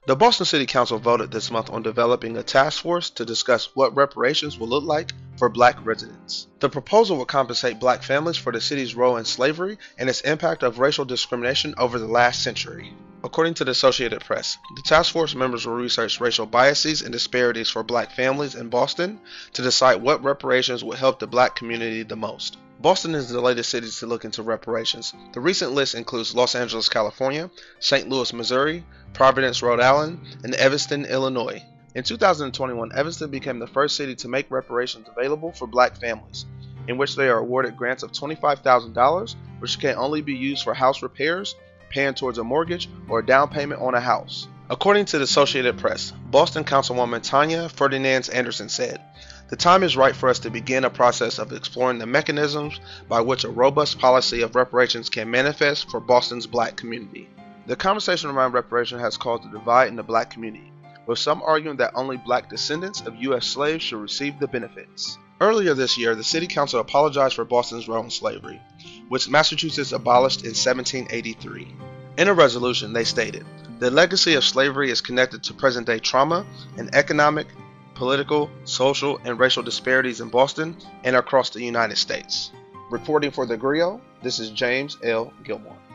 The Boston City Council voted this month on developing a task force to discuss what reparations will look like for black residents. The proposal will compensate black families for the city's role in slavery and its impact of racial discrimination over the last century. According to the Associated Press, the task force members will research racial biases and disparities for black families in Boston to decide what reparations would help the black community the most. Boston is the latest city to look into reparations. The recent list includes Los Angeles, California, St. Louis, Missouri, Providence, Rhode Island, and Evanston, Illinois. In 2021, Evanston became the first city to make reparations available for black families, in which they are awarded grants of $25,000, which can only be used for house repairs, paying towards a mortgage, or a down payment on a house. According to the Associated Press, Boston Councilwoman Tanya Ferdinand Anderson said, "The time is right for us to begin a process of exploring the mechanisms by which a robust policy of reparations can manifest for Boston's black community." The conversation around reparation has caused a divide in the black community, with some arguing that only black descendants of U.S. slaves should receive the benefits. Earlier this year, the City Council apologized for Boston's role in slavery, which Massachusetts abolished in 1783. In a resolution, they stated, "The legacy of slavery is connected to present-day trauma and economic, political, social, and racial disparities in Boston and across the United States." Reporting for theGrio, this is James L. Gilmore.